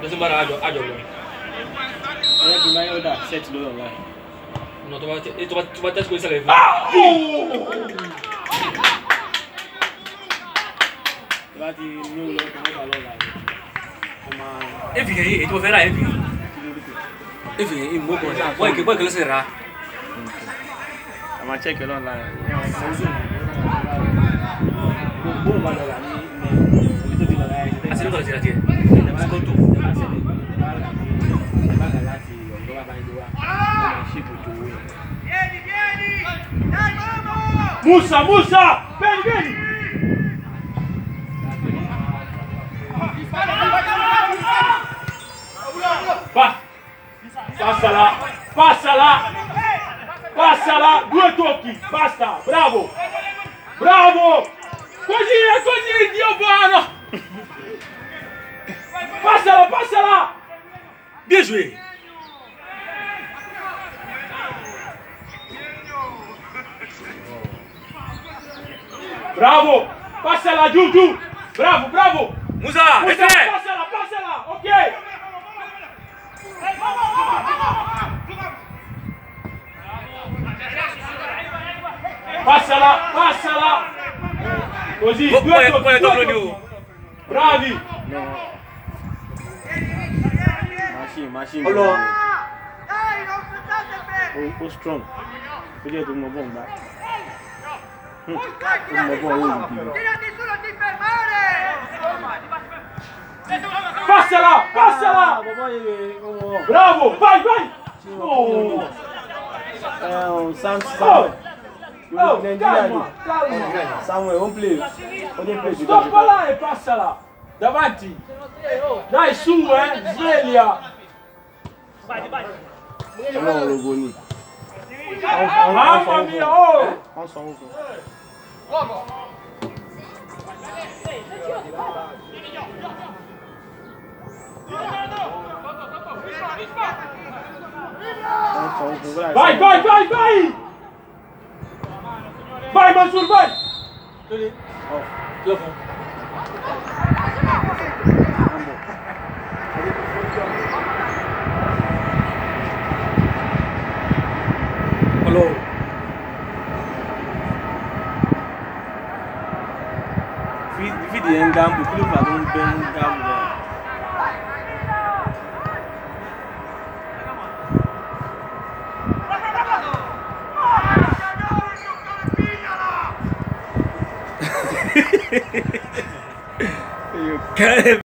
Ẹ tún bára àjọ lọ. Ẹ bí máa ń ọ̀dà set lórí online. No, tó bá tẹ́sí kò ní sẹ́lẹ̀ fún. Tó bá ti ní olú ọkọ̀ mọ́ta lọ́la rẹ̀. Efi yẹn èyí tí mo fẹ́ rà efi. Efi yẹn ìmú kọ̀ ṣáà wọ́n ìkẹ́ ló sì rà. A máa check it online. Gbogbo ìgbà lọ́la ní ilé tó ti lọ́la ẹ̀ ṣe. Àti nígbà tí a ti ẹ̀. Sikoto. Bákan láti ọ̀dọ́ wa bá ń gbé wa. Ṣé kò tó owó yẹn? Musa! Bẹ́ẹ̀ni! Passala! 2 tocchi! Basta! Bravo! Così, Dio buono! Passala! Bien joué! Bravo! Passala giù! Bravo! Musa! Passala! Ok! Passala! Così! Bravi! No. Machine. Allora. Oh, strong. Vedete un bomba. Un bomba. Passala! Bravo! Vai! Oh! Samuel. Samuel, don't play. Stop là e passala! Davanti! Dai su, sveglia! Vai! Non lo goni. Mamma mia, oh! Vai! Vai, Mansur, vai! Hello. Fidi en gambo, kí ló fà tó ń bẹ ń gambo rẹ̀? Cara,